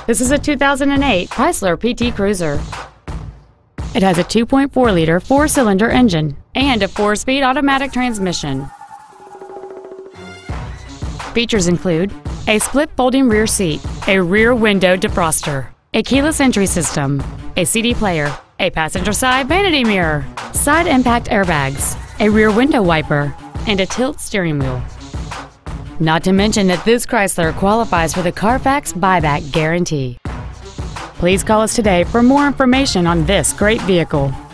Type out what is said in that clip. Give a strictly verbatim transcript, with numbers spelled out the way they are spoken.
This is a two thousand eight Chrysler P T Cruiser. It has a two point four liter four-cylinder engine and a four-speed automatic transmission. Features include a split folding rear seat, a rear window defroster, a keyless entry system, a C D player, a passenger side vanity mirror, side impact airbags, a rear window wiper, and a tilt steering wheel. Not to mention that this Chrysler qualifies for the Carfax buyback guarantee. Please call us today for more information on this great vehicle.